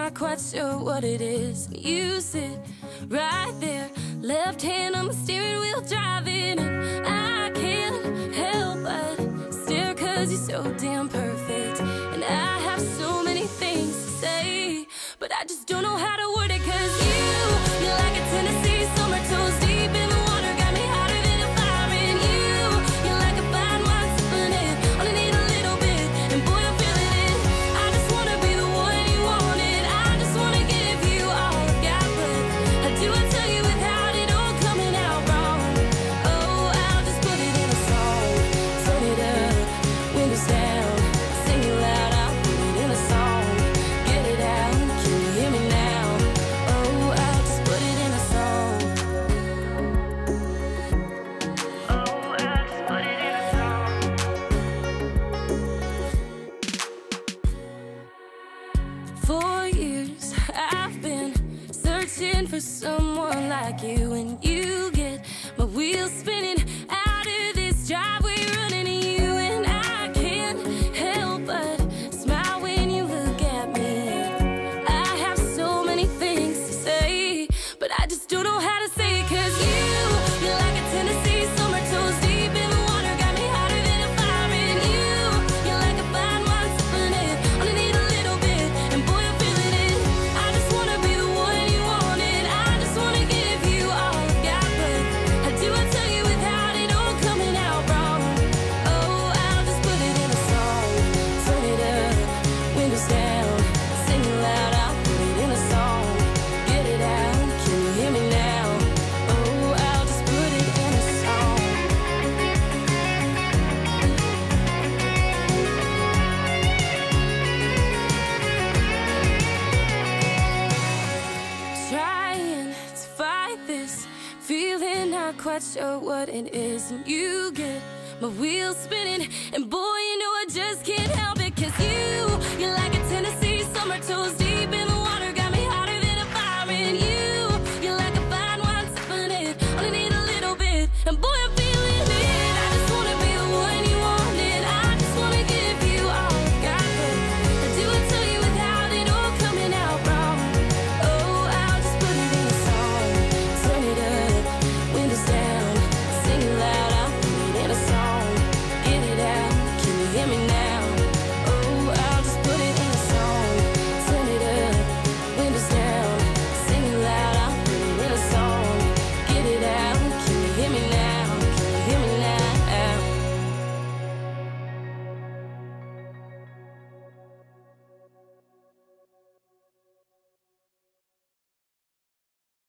not quite sure what it is. You sit right there, left hand on the steering wheel, driving, and I can't help but stare, 'cause you're so damn perfect. And I have so many things to say, but I just don't know how to word it. 'Cause you're like a Tennessee summer, toes deep in the water, got me hotter than a fire. And you're like a fine wine sipping it, only need a little bit, and boy I'm feeling it. I just wanna be the one you wanted, I just wanna give you all I've got. But how do I tell you without it all coming out wrong? Oh, I'll just put it in a song. Turn it up, windows down, sing it loud. I'll put it in a song. Get it out, can you hear me now? Oh, I'll just put it in a song. Oh, I'll just put it in a song. For years I've been searching for someone like you, and you get my wheels spinning out of this driveway, running to you. And I can't help but smile when you look at me. I have so many things to say, but I just don't know how to say it. 'Cause you're like a Tennessee summer, toes deep in the water, got me hotter than a fire. And you're like a fine wine sipping it, only need a little bit, and boy I'm feeling it. I just wanna be the one you wanted, I just wanna give you all I've got. But how do I tell you without it all coming out wrong? Oh, I'll just put it in a song. Turn it up, windows down, sing it loud. I'll put it in a song. Get it out, can you hear me now? Oh, I'll just put it in a song. Trying to fight this feeling, not quite sure what it is. And you get my wheels spinning, and boy, you know I just can't help it. 'Cause you're like a Tennessee summer, toes